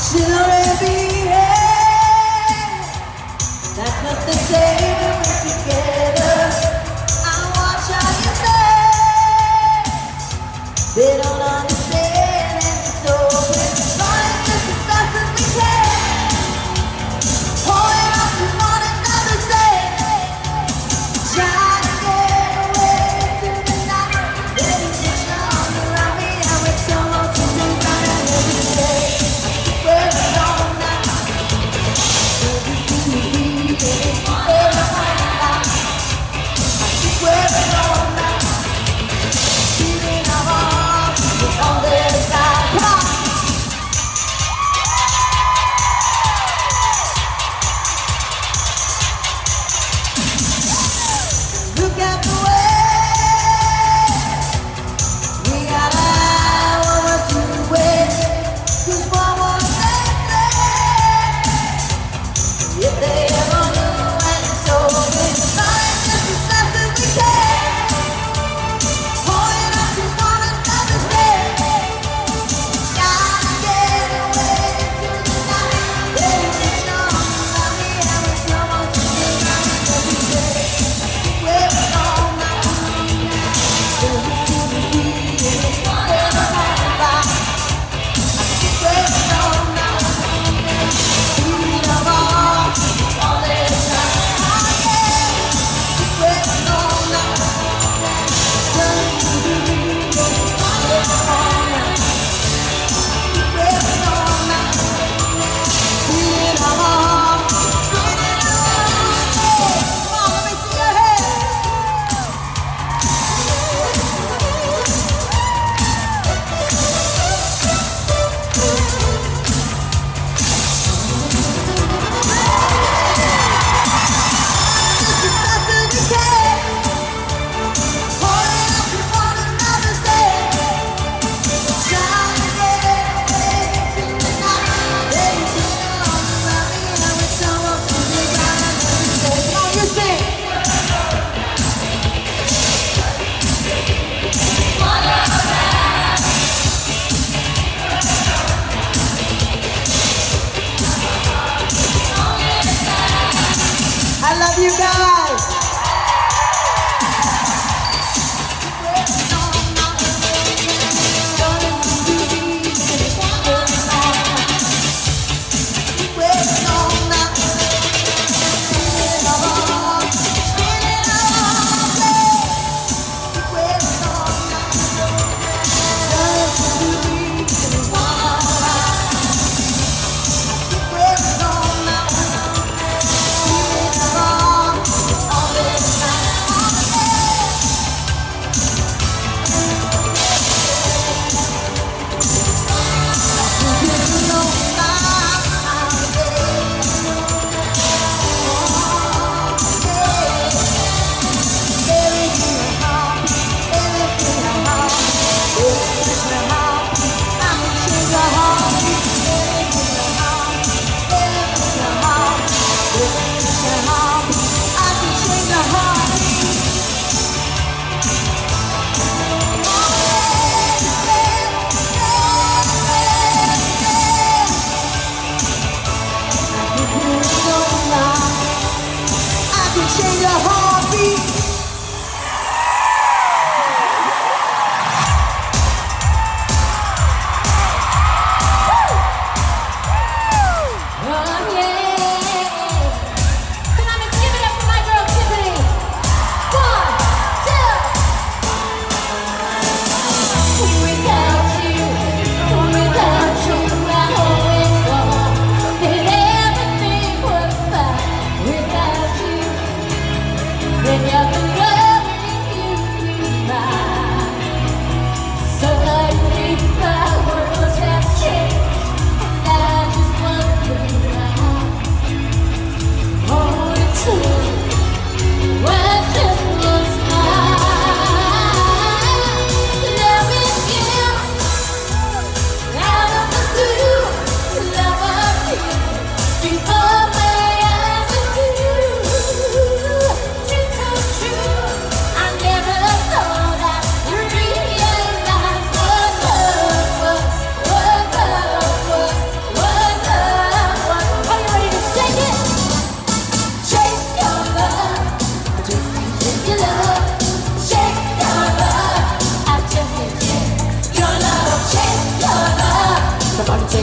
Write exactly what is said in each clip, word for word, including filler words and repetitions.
Shouldn't be here. That's what they say when we're together. I watch how you say they don't understand, and so we're trying just as fast as we can, holding on to one another, say, try to get away to the night. Baby, put your arms around me, and we're so lost in the night. And every day we're all night. So you see me, baby,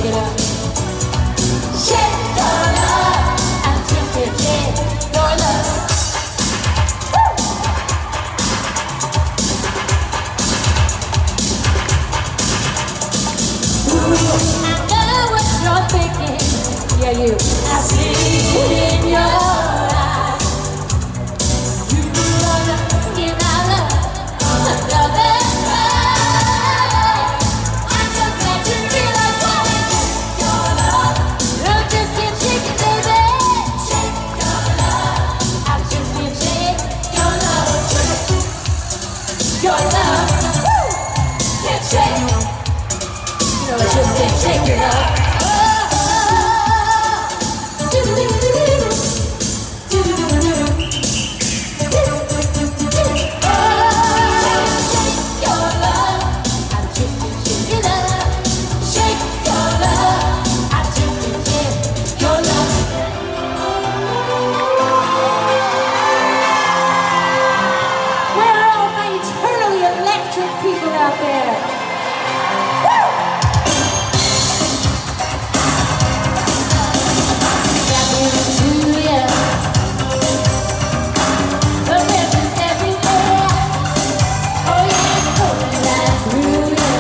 shake it up. Shake your love until you shake your love. I know what you're thinking, yeah you. I see it in your eyes. You wanna give our love another try. I'm so glad you realize what it is. Your love, don't just keep shaking, baby. Shake your love, I just keep shaking your love. Your love, woo, can't shake. No, I just can't shake it up. People out there. Woo! Got me to you. The ribbons everywhere. Oh yeah, it's going right through you.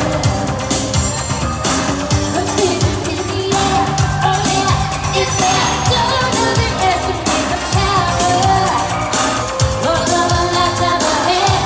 The visions in the air. Oh yeah, it's there. Don't underestimate the power. Oh, love a lifetime ahead.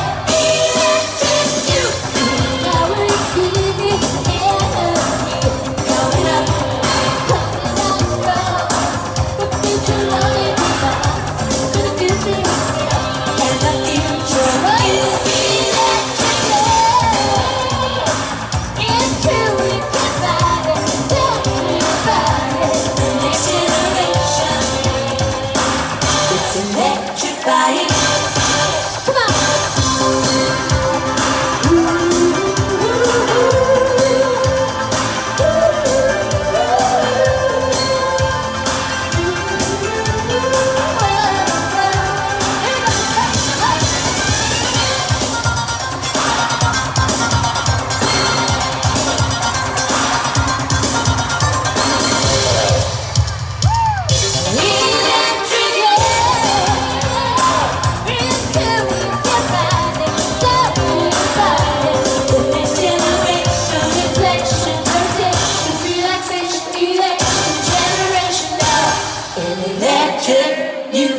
You